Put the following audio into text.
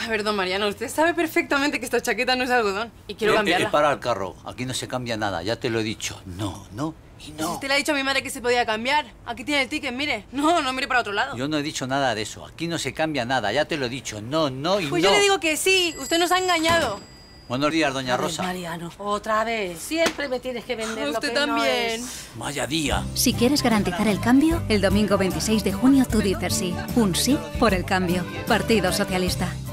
A ver, don Mariano, usted sabe perfectamente que esta chaqueta no es de algodón y quiero cambiarla. Para el carro, aquí no se cambia nada, ya te lo he dicho. No, no y no. Si usted le ha dicho a mi madre que se podía cambiar, aquí tiene el ticket, mire. No, no mire para otro lado. Yo no he dicho nada de eso, aquí no se cambia nada, ya te lo he dicho. No, no y Pues no. yo le digo que sí, usted nos ha engañado. Buenos días, doña A ver, Rosa. Mariano, otra vez. Siempre me tienes que vender lo Usted que también. no es. Vaya día. Si quieres garantizar el cambio, el domingo 26 de junio tú dices sí. Un sí por el cambio. Partido Socialista.